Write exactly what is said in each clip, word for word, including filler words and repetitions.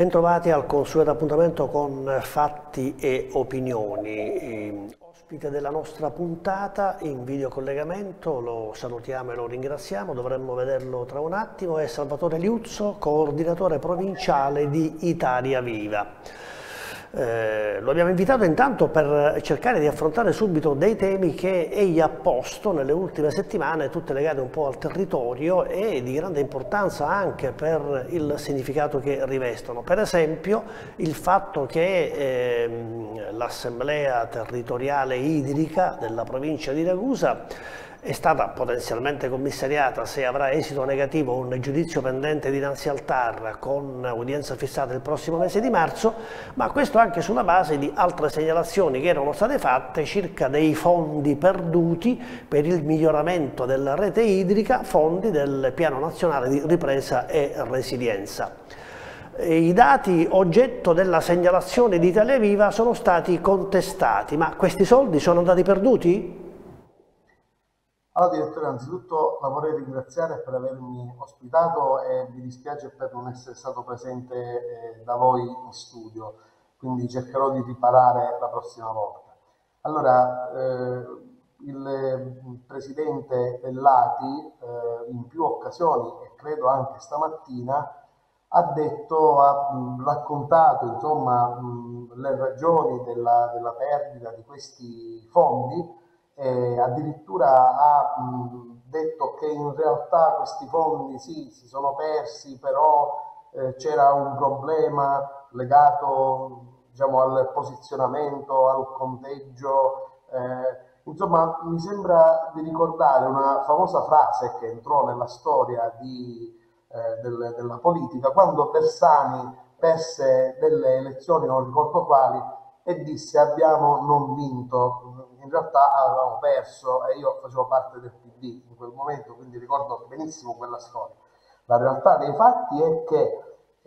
Bentrovati al consueto appuntamento con fatti e opinioni. Ospite della nostra puntata in videocollegamento, lo salutiamo e lo ringraziamo, dovremmo vederlo tra un attimo, è Salvatore Liuzzo, coordinatore provinciale di Italia Viva. Eh, lo abbiamo invitato intanto per cercare di affrontare subito dei temi che egli ha posto nelle ultime settimane, tutte legate un po' al territorio e di grande importanza anche per il significato che rivestono. Per esempio il fatto che eh, l'Assemblea Territoriale Idrica della provincia di Ragusa è stata potenzialmente commissariata se avrà esito negativo un giudizio pendente dinanzi al T A R con udienza fissata il prossimo mese di marzo, ma questo anche sulla base di altre segnalazioni che erano state fatte circa dei fondi perduti per il miglioramento della rete idrica, fondi del Piano Nazionale di Ripresa e Resilienza. I dati oggetto della segnalazione di Italia Viva sono stati contestati, ma questi soldi sono andati perduti? Allora direttore, anzitutto la vorrei ringraziare per avermi ospitato e mi dispiace per non essere stato presente eh, da voi in studio, quindi cercherò di riparare la prossima volta. Allora, eh, il presidente Bellati eh, in più occasioni, e credo anche stamattina, ha detto, ha mh, raccontato insomma mh, le ragioni della, della perdita di questi fondi. Eh, addirittura ha mh, detto che in realtà questi fondi sì, si sono persi, però eh, c'era un problema legato, diciamo, al posizionamento, al conteggio. Eh, insomma, mi sembra di ricordare una famosa frase che entrò nella storia di, eh, del, della politica, quando Bersani perse delle elezioni, non ricordo quali, e disse abbiamo non vinto. In realtà avevamo perso e io facevo parte del P D in quel momento, quindi ricordo benissimo quella storia. La realtà dei fatti è che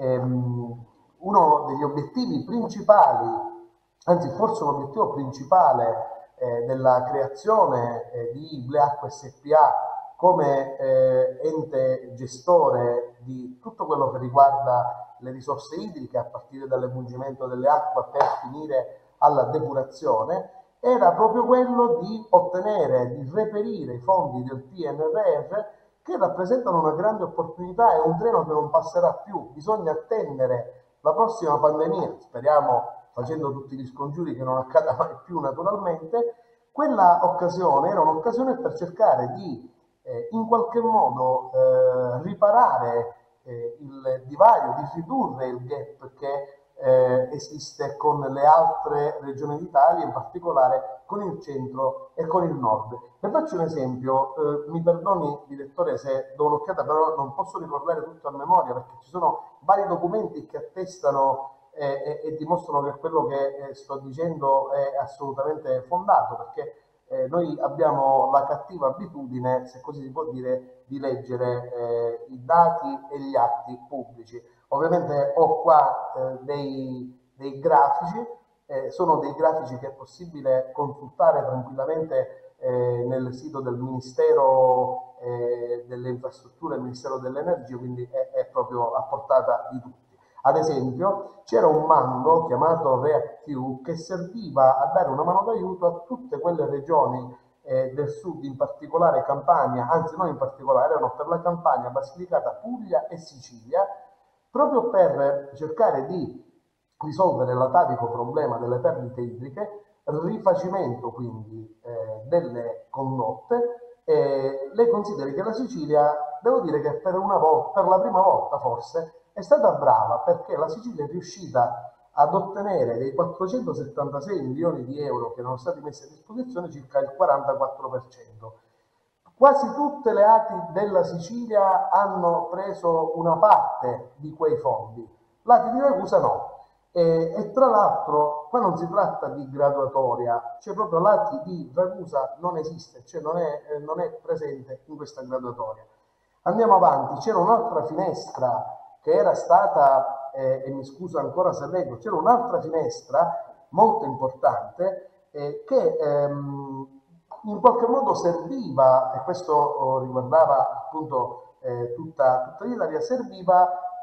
ehm, uno degli obiettivi principali, anzi forse l'obiettivo principale eh, della creazione eh, di Ibleacqua S P A come eh, ente gestore di tutto quello che riguarda le risorse idriche a partire dall'emungimento delle acque per finire alla depurazione, era proprio quello di ottenere, di reperire i fondi del P N R R che rappresentano una grande opportunità e un treno che non passerà più. Bisogna attendere la prossima pandemia, speriamo facendo tutti gli scongiuri che non accada mai più naturalmente. Quella occasione era un'occasione per cercare di eh, in qualche modo eh, riparare eh, il divario, di ridurre il gap che Eh, esiste con le altre regioni d'Italia, in particolare con il centro e con il nord. Ne faccio un esempio, eh, mi perdoni direttore se do un'occhiata, però non posso ricordare tutto a memoria perché ci sono vari documenti che attestano eh, e, e dimostrano che quello che eh, sto dicendo è assolutamente fondato, perché eh, noi abbiamo la cattiva abitudine, se così si può dire, di leggere eh, i dati e gli atti pubblici. Ovviamente ho qua eh, dei, dei grafici, eh, sono dei grafici che è possibile consultare tranquillamente eh, nel sito del Ministero eh, delle Infrastrutture e del Ministero dell'Energia, quindi è, è proprio a portata di tutti. Ad esempio c'era un bando chiamato REACT-EU che serviva a dare una mano d'aiuto a tutte quelle regioni eh, del sud, in particolare Campania, anzi non in particolare, erano per la Campania, Basilicata, Puglia e Sicilia, proprio per cercare di risolvere l'atavico problema delle perdite idriche, rifacimento quindi eh, delle condotte. Eh, lei consideri che la Sicilia, devo dire che per, una volta, per la prima volta forse, è stata brava perché la Sicilia è riuscita ad ottenere dei quattrocentosettantasei milioni di euro che erano stati messi a disposizione circa il quarantaquattro per cento. Quasi tutte le A T I della Sicilia hanno preso una parte di quei fondi, l'A T I di Ragusa no. E, e tra l'altro qua non si tratta di graduatoria, cioè proprio l'A T I di Ragusa non esiste, cioè non è, eh, non è presente in questa graduatoria. Andiamo avanti, c'era un'altra finestra che era stata, eh, e mi scuso ancora se leggo, c'era un'altra finestra molto importante eh, che ehm, in qualche modo serviva, e questo oh, riguardava appunto eh, tutta, tutta l'Italia, serviva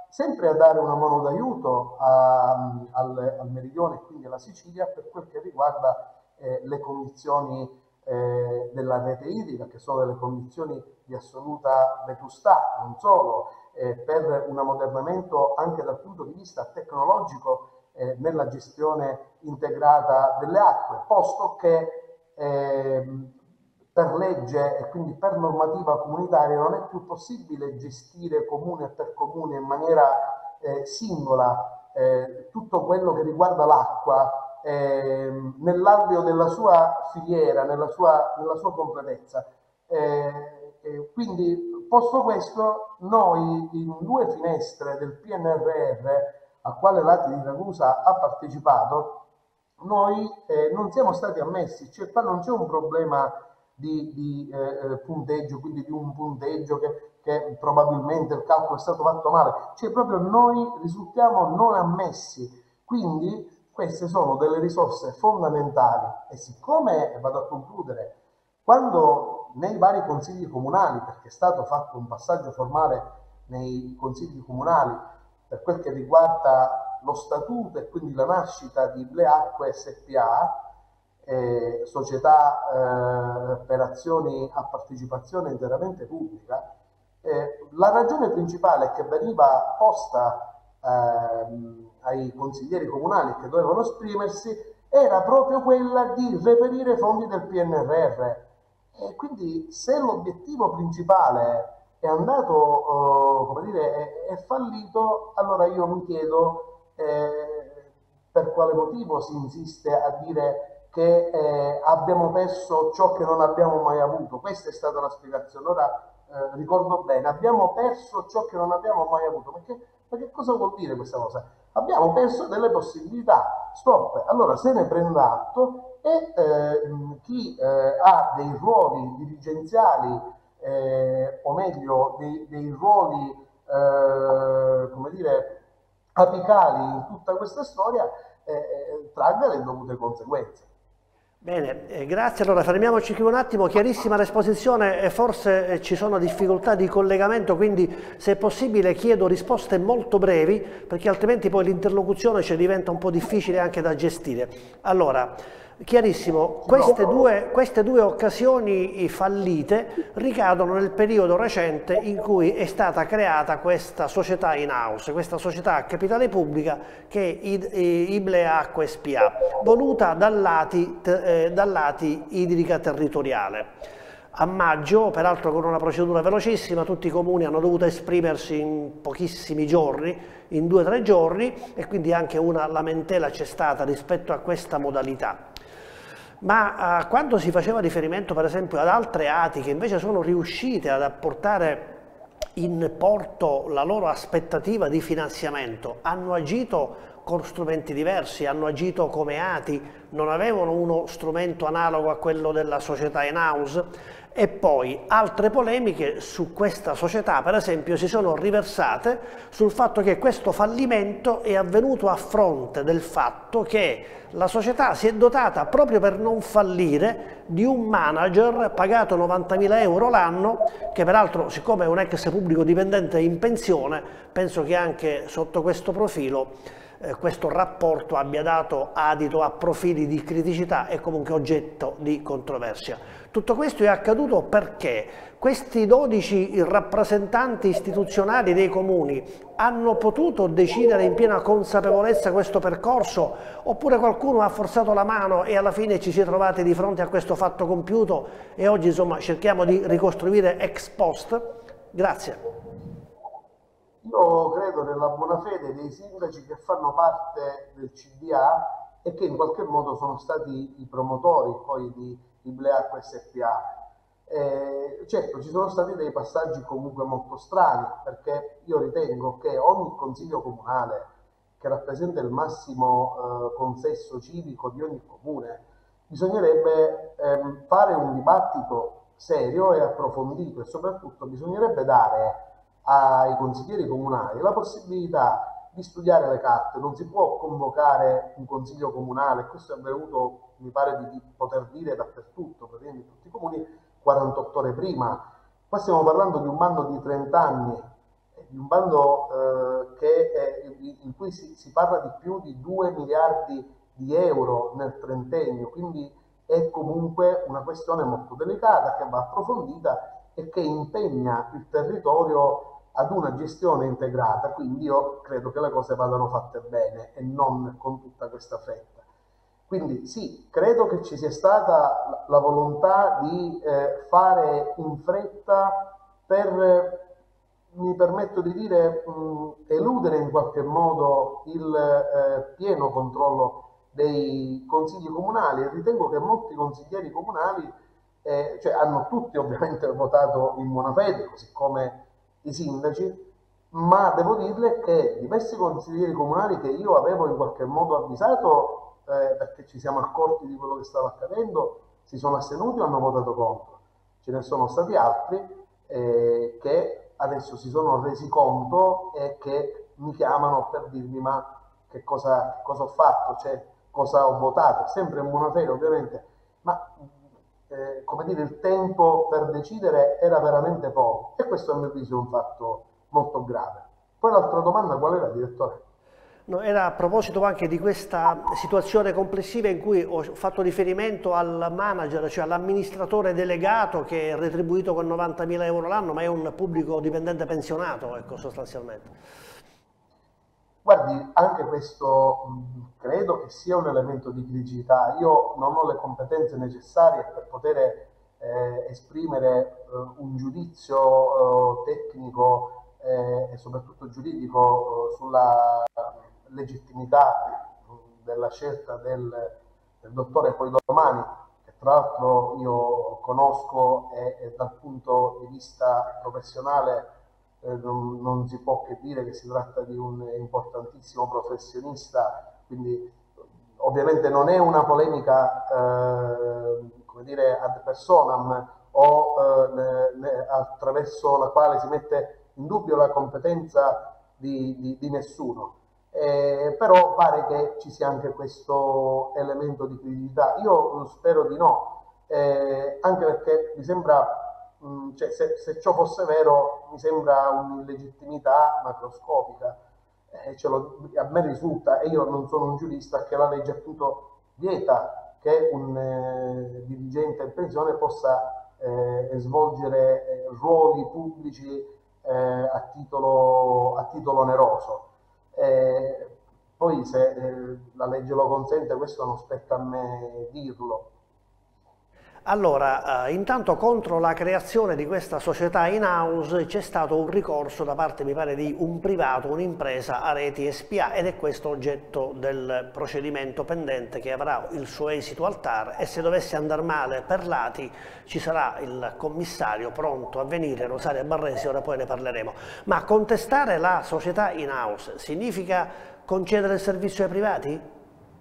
sempre a dare una mano d'aiuto al, al Meridione e quindi alla Sicilia per quel che riguarda eh, le condizioni eh, della rete idrica, che sono delle condizioni di assoluta vetustà, non solo, eh, per un ammodernamento anche dal punto di vista tecnologico eh, nella gestione integrata delle acque, posto che eh, per legge e quindi per normativa comunitaria non è più possibile gestire comune per comune in maniera eh, singola eh, tutto quello che riguarda l'acqua eh, nell'alveo della sua filiera, nella sua, nella sua completezza. Eh, eh, quindi, posto questo, noi in due finestre del P N R R, a quale l'A T I di Ragusa ha partecipato, noi eh, non siamo stati ammessi, cioè qua non c'è un problema di, di eh, punteggio, quindi di un punteggio che, che probabilmente il calcolo è stato fatto male, cioè proprio noi risultiamo non ammessi, quindi queste sono delle risorse fondamentali e siccome, vado a concludere, quando nei vari consigli comunali, perché è stato fatto un passaggio formale nei consigli comunali per quel che riguarda lo statuto e quindi la nascita di Bleacque S P A, eh, società eh, per azioni a partecipazione interamente pubblica, eh, la ragione principale che veniva posta ehm, ai consiglieri comunali che dovevano esprimersi era proprio quella di reperire fondi del P N R R. E quindi se l'obiettivo principale è andato, uh, come dire, è, è fallito, allora io mi chiedo eh, per quale motivo si insiste a dire che eh, abbiamo perso ciò che non abbiamo mai avuto. Questa è stata la spiegazione. Ora eh, ricordo bene, abbiamo perso ciò che non abbiamo mai avuto. Perché, ma che cosa vuol dire questa cosa? Abbiamo perso delle possibilità. Stop. Allora se ne prenda atto e eh, chi eh, ha dei ruoli dirigenziali eh, o meglio dei, dei ruoli eh, come dire apicali in tutta questa storia eh, tragga le dovute conseguenze. Bene, eh, grazie. Allora fermiamoci qui un attimo, chiarissima l'esposizione e forse eh, ci sono difficoltà di collegamento, quindi se è possibile chiedo risposte molto brevi perché altrimenti poi l'interlocuzione ci diventa un po' difficile anche da gestire. Allora, chiarissimo, queste due, queste due occasioni fallite ricadono nel periodo recente in cui è stata creata questa società in house, questa società a capitale pubblica che è Ibleacque S P A, voluta dall'A T I idrica territoriale. A maggio, peraltro con una procedura velocissima, tutti i comuni hanno dovuto esprimersi in pochissimi giorni, in due o tre giorni, e quindi anche una lamentela c'è stata rispetto a questa modalità. Ma uh, quando si faceva riferimento per esempio ad altre A T I che invece sono riuscite ad apportare in porto la loro aspettativa di finanziamento, hanno agito con strumenti diversi, hanno agito come A T I, non avevano uno strumento analogo a quello della società in house. E poi altre polemiche su questa società, per esempio, si sono riversate sul fatto che questo fallimento è avvenuto a fronte del fatto che la società si è dotata, proprio per non fallire, di un manager pagato novantamila euro l'anno, che peraltro, siccome è un ex pubblico dipendente in pensione, penso che anche sotto questo profilo Eh, questo rapporto abbia dato adito a profili di criticità e comunque oggetto di controversia. Tutto questo è accaduto perché questi dodici rappresentanti istituzionali dei comuni hanno potuto decidere in piena consapevolezza questo percorso, oppure qualcuno ha forzato la mano e alla fine ci si è trovati di fronte a questo fatto compiuto e oggi insomma cerchiamo di ricostruire ex post? Grazie. Io credo nella buona fede dei sindaci che fanno parte del C D A e che in qualche modo sono stati i promotori poi di Ibleacque S P A. Eh, certo, ci sono stati dei passaggi comunque molto strani, perché io ritengo che ogni consiglio comunale che rappresenta il massimo eh, consesso civico di ogni comune, bisognerebbe ehm, fare un dibattito serio e approfondito e soprattutto bisognerebbe dare ai consiglieri comunali la possibilità di studiare le carte. Non si può convocare un consiglio comunale, questo è avvenuto, mi pare di poter dire, dappertutto, praticamente in tutti i comuni, quarantotto ore prima. Qua stiamo parlando di un bando di trenta anni, di un bando eh, che è, in cui si, si parla di più di due miliardi di euro nel trentennio, quindi è comunque una questione molto delicata che va approfondita e che impegna il territorio ad una gestione integrata, quindi io credo che le cose vadano fatte bene e non con tutta questa fretta. Quindi sì, credo che ci sia stata la volontà di eh, fare in fretta per, mi permetto di dire, mh, eludere in qualche modo il eh, pieno controllo dei consigli comunali e ritengo che molti consiglieri comunali eh, cioè, hanno tutti ovviamente votato in buona fede, così come i sindaci, ma devo dirle che diversi consiglieri comunali che io avevo in qualche modo avvisato eh, perché ci siamo accorti di quello che stava accadendo, si sono astenuti o hanno votato contro. Ce ne sono stati altri eh, che adesso si sono resi conto e che mi chiamano per dirmi ma che cosa, che cosa ho fatto, cioè cosa ho votato, sempre in buona fede ovviamente, ma eh, come dire, il tempo per decidere era veramente poco e questo a mio avviso è un fatto molto grave. Poi l'altra domanda qual era, direttore? No, era a proposito anche di questa situazione complessiva in cui ho fatto riferimento al manager, cioè all'amministratore delegato che è retribuito con novantamila euro l'anno, ma è un pubblico dipendente pensionato, ecco, sostanzialmente. Guardi, anche questo mh, credo che sia un elemento di criticità. Io non ho le competenze necessarie per poter eh, esprimere eh, un giudizio eh, tecnico eh, e soprattutto giuridico eh, sulla legittimità mh, della scelta del, del dottore Poidomani, che tra l'altro io conosco e, e dal punto di vista professionale eh, non, non si può che dire che si tratta di un importantissimo professionista, quindi ovviamente non è una polemica eh, come dire, ad personam o eh, ne, ne, attraverso la quale si mette in dubbio la competenza di, di, di nessuno. Eh, però pare che ci sia anche questo elemento di criticità. Io spero di no, eh, anche perché mi sembra Mm, cioè, se, se ciò fosse vero, mi sembra un'illegittimità macroscopica. Eh, ce lo, a me risulta, e io non sono un giurista, che la legge appunto vieta che un eh, dirigente in pensione possa eh, svolgere eh, ruoli pubblici eh, a, titolo, a titolo oneroso. Eh, poi se eh, la legge lo consente, questo non spetta a me dirlo. Allora, eh, intanto contro la creazione di questa società in-house c'è stato un ricorso da parte, mi pare, di un privato, un'impresa a Reti S p A ed è questo oggetto del procedimento pendente che avrà il suo esito al T A R e se dovesse andare male per Lati ci sarà il commissario pronto a venire, Rosaria Barresi, ora poi ne parleremo. Ma contestare la società in-house significa concedere il servizio ai privati?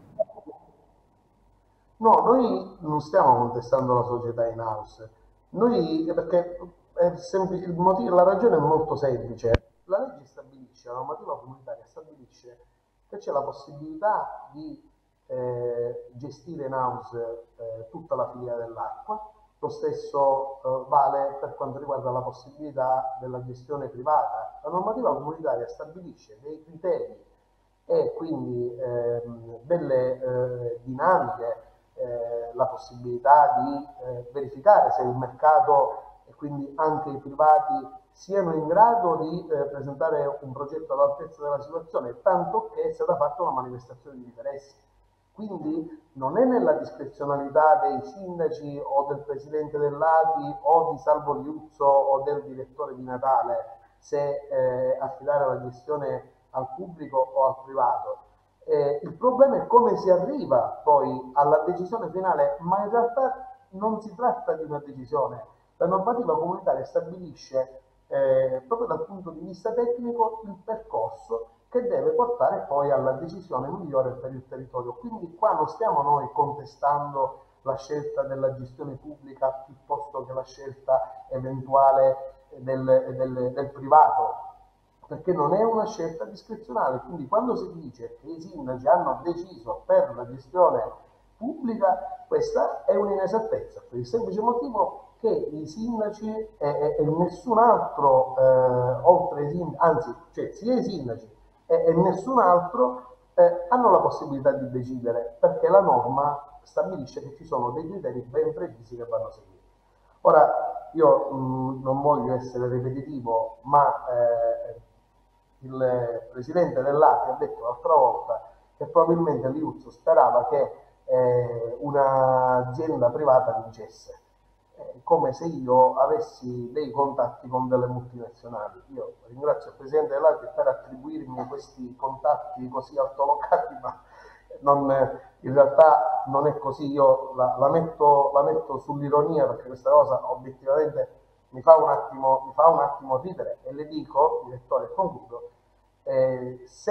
No, noi non stiamo contestando la società in house, noi perché è sempli- il motivo- la ragione è molto semplice. La legge stabilisce, la normativa comunitaria stabilisce che c'è la possibilità di eh, gestire in house eh, tutta la filiera dell'acqua, lo stesso eh, vale per quanto riguarda la possibilità della gestione privata. La normativa comunitaria stabilisce dei criteri e quindi ehm, delle eh, dinamiche, eh, la possibilità di eh, verificare se il mercato e quindi anche i privati siano in grado di eh, presentare un progetto all'altezza della situazione, tanto che è stata fatta una manifestazione di interessi. Quindi non è nella discrezionalità dei sindaci o del presidente dell'A T I o di Salvo Liuzzo o del direttore di Natale se eh, affidare la gestione al pubblico o al privato. Eh, il problema è come si arriva poi alla decisione finale, ma in realtà non si tratta di una decisione. La normativa comunitaria stabilisce eh, proprio dal punto di vista tecnico il percorso che deve portare poi alla decisione migliore per il territorio. Quindi qua non stiamo noi contestando la scelta della gestione pubblica piuttosto che la scelta eventuale del, del, del privato, perché non è una scelta discrezionale. Quindi quando si dice che i sindaci hanno deciso per la gestione pubblica, questa è un'inesattezza, per il semplice motivo che i sindaci e, e, e nessun altro, eh, oltre ai sindaci, anzi, cioè sia i sindaci e, e nessun altro eh, hanno la possibilità di decidere, perché la norma stabilisce che ci sono dei criteri ben precisi che vanno seguiti. Ora, io mh, non voglio essere ripetitivo, ma eh, il presidente dell'A T I ha detto l'altra volta che probabilmente l'I U Z sperava che eh, un'azienda privata vincesse, eh, come se io avessi dei contatti con delle multinazionali. Io ringrazio il presidente dell'A T I per attribuirmi questi contatti così altolocati, ma non, in realtà non è così. Io la, la, metto, la metto sull'ironia, perché questa cosa obiettivamente mi fa un attimo, mi fa un attimo ridere, e le dico, direttore, e concludo, eh, se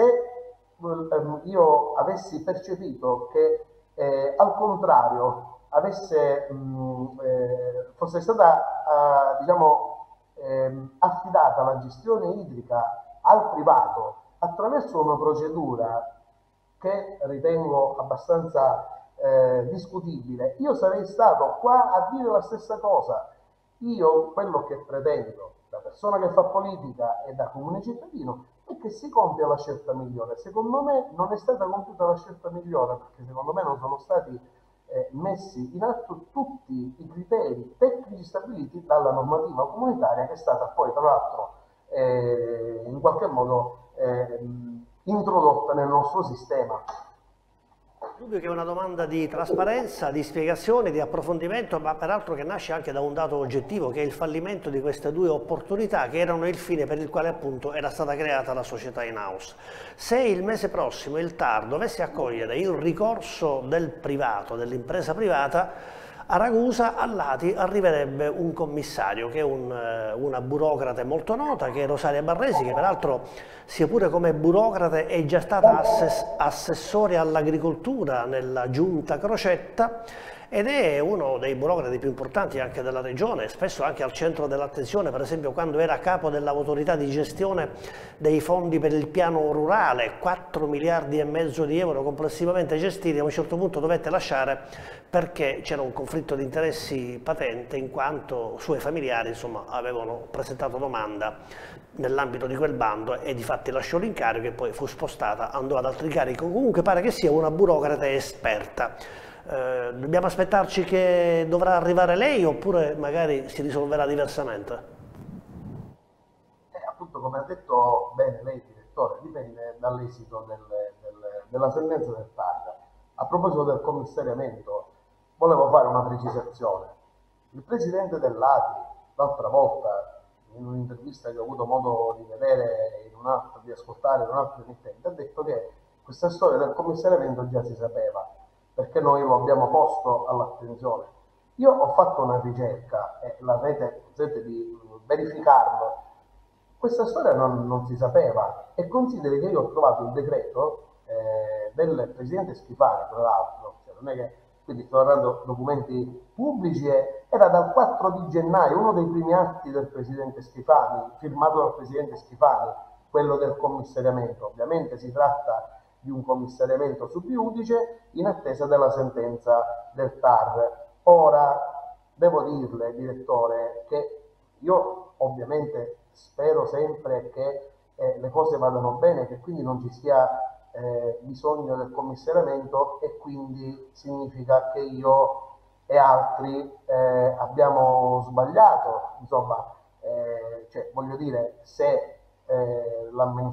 eh, io avessi percepito che eh, al contrario avesse, mh, eh, fosse stata eh, diciamo, eh, affidata la gestione idrica al privato attraverso una procedura che ritengo abbastanza eh, discutibile, io sarei stato qua a dire la stessa cosa. Io quello che pretendo da persona che fa politica e da comune cittadino è che si compia la scelta migliore. Secondo me non è stata compiuta la scelta migliore, perché secondo me non sono stati eh, messi in atto tutti i criteri tecnici stabiliti dalla normativa comunitaria, che è stata poi tra l'altro eh, in qualche modo eh, introdotta nel nostro sistema. Dubbio che è una domanda di trasparenza, di spiegazione, di approfondimento, ma peraltro che nasce anche da un dato oggettivo, che è il fallimento di queste due opportunità che erano il fine per il quale appunto era stata creata la società in house. Se il mese prossimo il T A R dovesse accogliere il ricorso del privato, dell'impresa privata, a Ragusa, all'A T I, arriverebbe un commissario che è un, una burocrate molto nota, che è Rosaria Barresi, che peraltro, sia pure come burocrate, è già stata assess assessore all'agricoltura nella giunta Crocetta, ed è uno dei burocrati più importanti anche della regione, spesso anche al centro dell'attenzione. Per esempio, quando era capo dell'autorità di gestione dei fondi per il piano rurale, quattro miliardi e mezzo di euro complessivamente gestiti, a un certo punto dovette lasciare perché c'era un conflitto di interessi patente, in quanto suoi familiari insomma, avevano presentato domanda nell'ambito di quel bando, e difatti lasciò l'incarico e poi fu spostata, andò ad altri incarichi. Comunque pare che sia una burocrate esperta. Eh, dobbiamo aspettarci che dovrà arrivare lei, oppure magari si risolverà diversamente? Eh, appunto, come ha detto bene lei, direttore, dipende dall'esito del, del, della sentenza del T A R. A proposito del commissariamento, volevo fare una precisazione. Il presidente dell'A T I, l'altra volta, in un'intervista che ho avuto modo di vedere, in un altro, di ascoltare in un altro emittente, ha detto che questa storia del commissariamento già si sapeva, perché noi lo abbiamo posto all'attenzione. Io ho fatto una ricerca e la rete consente di verificarlo. Questa storia non, non si sapeva, e consideri che io ho trovato il decreto eh, del presidente Schifani, tra l'altro, cioè non è che, quindi sto parlando di documenti pubblici, e era dal quattro di gennaio, uno dei primi atti del presidente Schifani, firmato dal presidente Schifani, quello del commissariamento. Ovviamente si tratta di un commissariamento sub iudice in attesa della sentenza del T A R. Ora, devo dirle, direttore, che io ovviamente spero sempre che eh, le cose vadano bene, che quindi non ci sia eh, bisogno del commissariamento, e quindi significa che io e altri eh, abbiamo sbagliato. Insomma, eh, cioè, voglio dire, se eh,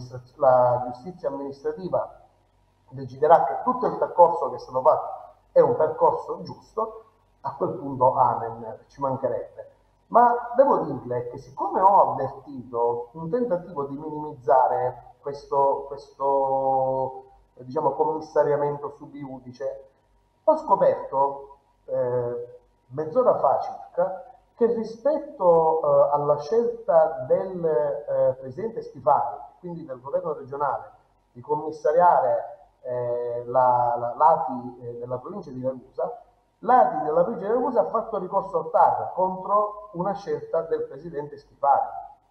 la giustizia amministrativa deciderà che tutto il percorso che è stato fatto è un percorso giusto, a quel punto amen, ci mancherebbe. Ma devo dirle che, siccome ho avvertito un tentativo di minimizzare questo, questo diciamo, commissariamento sub iudice, ho scoperto eh, mezz'ora fa circa che rispetto eh, alla scelta del eh, presidente Schifani, quindi del governo regionale, di commissariare eh, la, la, l'A T I eh, della provincia di Ragusa, l'A T I della provincia di Ragusa ha fatto ricorso al T A R contro una scelta del presidente Schifani.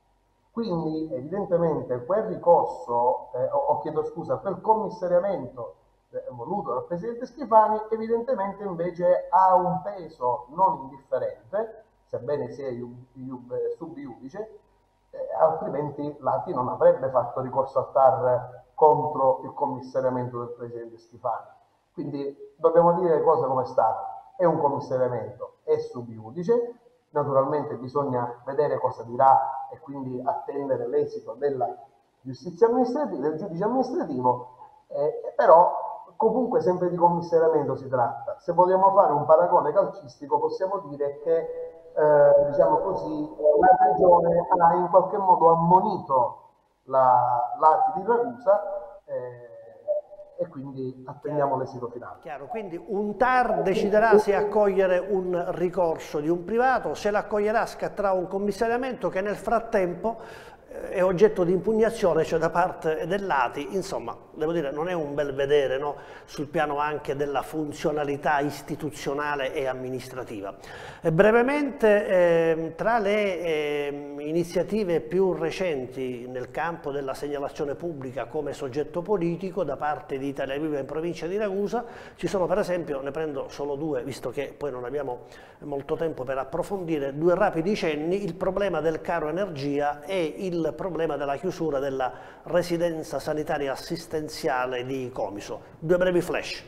Quindi evidentemente quel ricorso, eh, o, o chiedo scusa, quel commissariamento eh, voluto dal presidente Schifani, evidentemente invece ha un peso non indifferente, sebbene sia sub iudice, eh, altrimenti l'A T I non avrebbe fatto ricorso al T A R contro il commissariamento del presidente Schifani. Quindi dobbiamo dire le cose come stanno: è un commissariamento, è sub iudice, naturalmente bisogna vedere cosa dirà e quindi attendere l'esito della giustizia amministrativa, del giudice amministrativo, eh, però comunque sempre di commissariamento si tratta. Se vogliamo fare un paragone calcistico, possiamo dire che eh, diciamo così, la regione ha in qualche modo ammonito la, l'A T I di Ragusa, eh, e quindi attendiamo l'esito finale. Chiaro, quindi un T A R deciderà se accogliere un ricorso di un privato, se l'accoglierà scatterà un commissariamento che nel frattempo è oggetto di impugnazione, cioè da parte dell'A T I. Insomma, devo dire, non è un bel vedere, no? Sul piano anche della funzionalità istituzionale e amministrativa. E brevemente, eh, tra le eh, iniziative più recenti nel campo della segnalazione pubblica come soggetto politico da parte di Italia Viva in provincia di Ragusa, ci sono per esempio, ne prendo solo due, visto che poi non abbiamo molto tempo per approfondire, due rapidi cenni: il problema del caro energia e il il problema della chiusura della residenza sanitaria assistenziale di Comiso. Due brevi flash.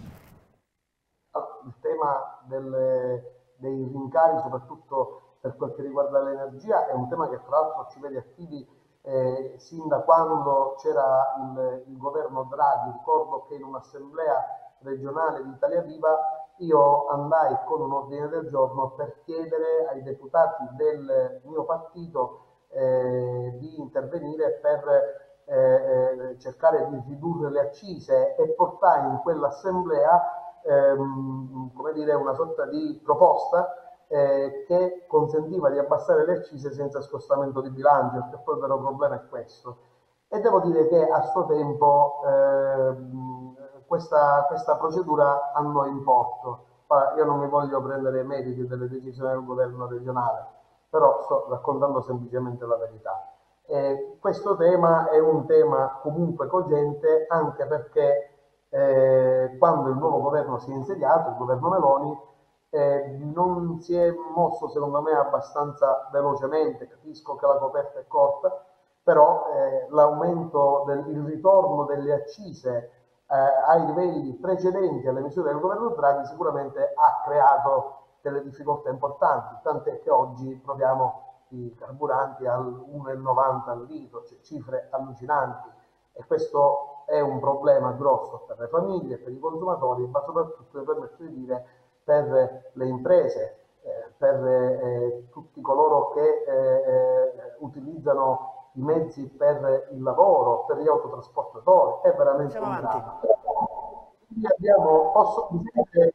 Il tema delle, dei rincari, soprattutto per quel che riguarda l'energia, è un tema che tra l'altro ci vede attivi eh, sin da quando c'era il, il governo Draghi. Ricordo che in un'assemblea regionale di Italia Viva io andai con un ordine del giorno per chiedere ai deputati del mio partito Eh, di intervenire per eh, eh, cercare di ridurre le accise, e portai in quell'assemblea ehm, come dire, una sorta di proposta eh, che consentiva di abbassare le accise senza scostamento di bilancio, perché poi il vero problema è questo. E devo dire che a suo tempo ehm, questa, questa procedura andò in porto. Ora, io non mi voglio prendere i meriti delle decisioni del governo regionale, però sto raccontando semplicemente la verità. Eh, questo tema è un tema comunque cogente, anche perché eh, quando il nuovo governo si è insediato, il governo Meloni, eh, non si è mosso secondo me abbastanza velocemente. Capisco che la coperta è corta, però eh, l'aumento del il ritorno delle accise eh, ai livelli precedenti alle misure del governo Draghi sicuramente ha creato delle difficoltà importanti, tant'è che oggi troviamo i carburanti al uno virgola novanta al litro, cioè cifre allucinanti, e questo è un problema grosso per le famiglie, per i consumatori, ma soprattutto, mi permetto di dire, per le imprese, eh, per eh, tutti coloro che eh, utilizzano i mezzi per il lavoro, per gli autotrasportatori. È veramente Andiamo un avanti. dramma. Quindi abbiamo, posso, mi sente,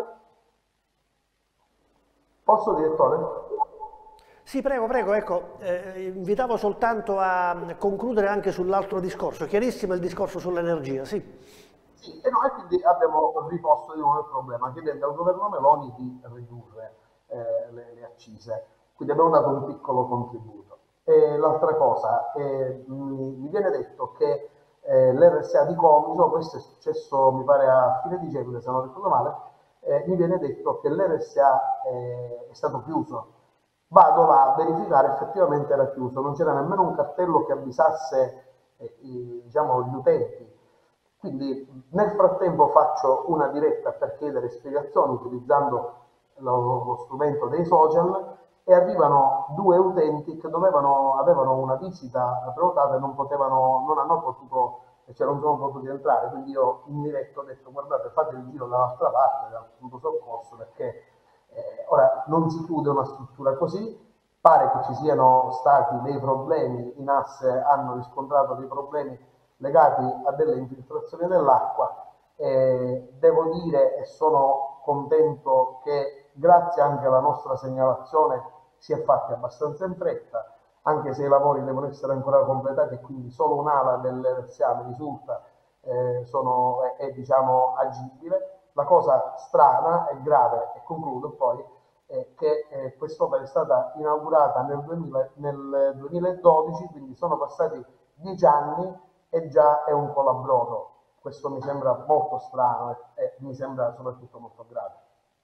Posso, direttore? Sì, prego, prego, ecco, eh, invitavo soltanto a concludere anche sull'altro discorso. Chiarissimo il discorso sull'energia, sì. Sì, e noi quindi abbiamo riposto di nuovo il problema, chiedendo al governo Meloni di ridurre eh, le, le accise. Quindi abbiamo dato un piccolo contributo. E l'altra cosa, eh, mi, mi viene detto che eh, l'R S A di Comiso, questo è successo mi pare a fine dicembre, se non ricordo male, eh, mi viene detto che l'R S A eh, è stato chiuso. Vado là a verificare, effettivamente era chiuso, non c'era nemmeno un cartello che avvisasse eh, i, diciamo, gli utenti. Quindi nel frattempo faccio una diretta per chiedere spiegazioni utilizzando lo, lo strumento dei social, e arrivano due utenti che dovevano, avevano una visita prenotata e non potevano, non hanno potuto, cioè non sono potuti entrare. Quindi io in diretta ho detto: guardate, fate il giro dall'altra parte, dal punto soccorso, perché eh, ora non si chiude una struttura così. Pare che ci siano stati dei problemi, i N A S hanno riscontrato dei problemi legati a delle infiltrazioni dell'acqua. Eh, devo dire, e sono contento, che grazie anche alla nostra segnalazione si è fatta abbastanza in fretta, anche se i lavori devono essere ancora completati, e quindi solo un'ala dell'R S A mi risulta eh, sono, è, è diciamo agibile. La cosa strana e grave, e concludo poi, è che eh, quest'opera è stata inaugurata nel, duemila, nel duemiladodici, quindi sono passati dieci anni e già è un colabrodo. Questo mi sembra molto strano e, e mi sembra soprattutto molto grave.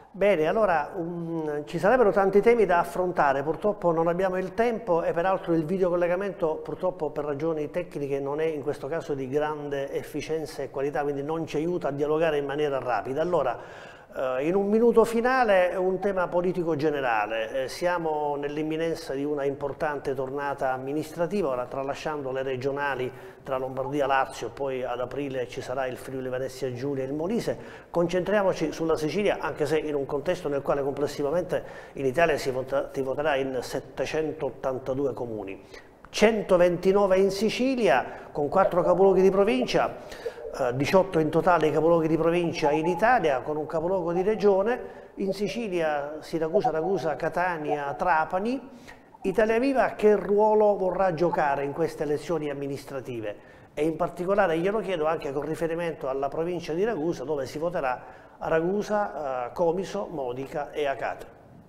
Bene, allora um, ci sarebbero tanti temi da affrontare, purtroppo non abbiamo il tempo e peraltro il videocollegamento purtroppo per ragioni tecniche non è in questo caso di grande efficienza e qualità, quindi non ci aiuta a dialogare in maniera rapida. Allora, Uh, in un minuto finale un tema politico generale, eh, siamo nell'imminenza di una importante tornata amministrativa, ora tralasciando le regionali tra Lombardia e Lazio, poi ad aprile ci sarà il Friuli Venezia Giulia e il Molise, concentriamoci sulla Sicilia, anche se in un contesto nel quale complessivamente in Italia si, vota, si voterà in settecentottantadue comuni, centoventinove in Sicilia con quattro capoluoghi di provincia, diciotto in totale i capoluoghi di provincia in Italia con un capoluogo di regione, in Sicilia Siracusa, Ragusa, Catania, Trapani. Italia Viva che ruolo vorrà giocare in queste elezioni amministrative? E in particolare glielo chiedo anche con riferimento alla provincia di Ragusa dove si voterà a Ragusa, Comiso, Modica e Acate.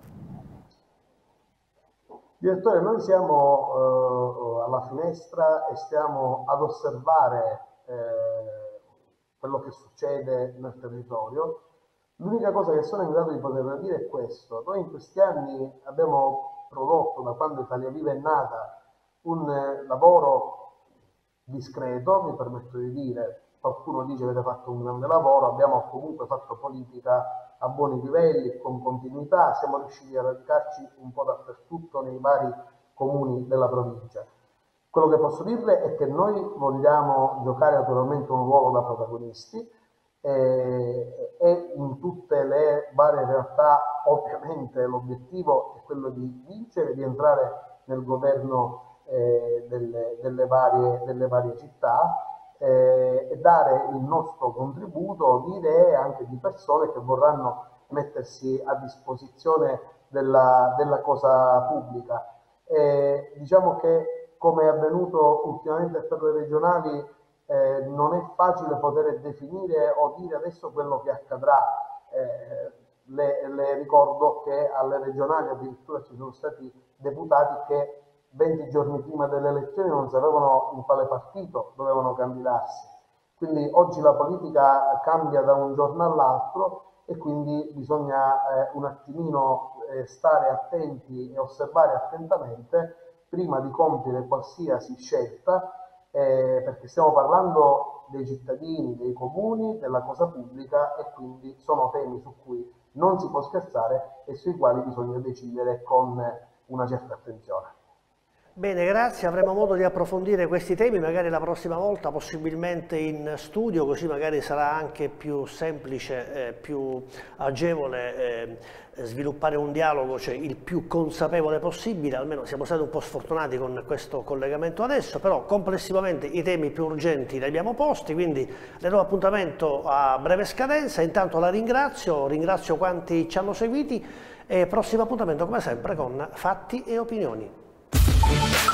Direttore, noi siamo eh, alla finestra e stiamo ad osservare eh, quello che succede nel territorio. L'unica cosa che sono in grado di poter dire è questo: noi in questi anni abbiamo prodotto, da quando Italia Viva è nata, un eh, lavoro discreto, mi permetto di dire. Qualcuno dice che avete fatto un grande lavoro, abbiamo comunque fatto politica a buoni livelli, con continuità, siamo riusciti a radicarci un po' dappertutto nei vari comuni della provincia. Quello che posso dirle è che noi vogliamo giocare naturalmente un ruolo da protagonisti e, e in tutte le varie realtà ovviamente l'obiettivo è quello di vincere, di entrare nel governo eh, delle, delle, varie, delle varie città eh, e dare il nostro contributo di idee e anche di persone che vorranno mettersi a disposizione della, della cosa pubblica. Eh, diciamo che come è avvenuto ultimamente per le regionali, eh, non è facile poter definire o dire adesso quello che accadrà. Eh, le, le ricordo che alle regionali addirittura ci sono stati deputati che venti giorni prima delle elezioni non sapevano in quale partito dovevano candidarsi. Quindi oggi la politica cambia da un giorno all'altro e quindi bisogna eh, un attimino eh, stare attenti e osservare attentamente prima di compiere qualsiasi scelta, eh, perché stiamo parlando dei cittadini, dei comuni, della cosa pubblica e quindi sono temi su cui non si può scherzare e sui quali bisogna decidere con una certa attenzione. Bene, grazie, avremo modo di approfondire questi temi magari la prossima volta, possibilmente in studio, così magari sarà anche più semplice, eh, più agevole eh, sviluppare un dialogo, cioè il più consapevole possibile. Almeno siamo stati un po' sfortunati con questo collegamento adesso, però complessivamente i temi più urgenti li abbiamo posti, quindi le do appuntamento a breve scadenza. Intanto la ringrazio, ringrazio quanti ci hanno seguiti e prossimo appuntamento come sempre con Fatti e Opinioni.